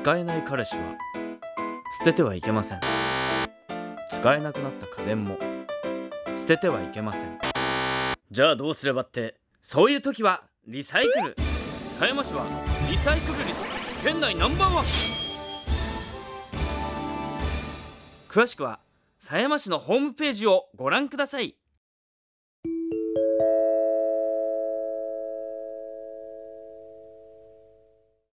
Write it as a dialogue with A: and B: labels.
A: 使えない彼氏は捨ててはいけません。使えなくなった家電も捨ててはいけません。じゃあどうすればって、そういう時はリサイクル。狭山市はリサイクル率県内ナンバーワン。詳しくは狭山市のホームページをご覧ください。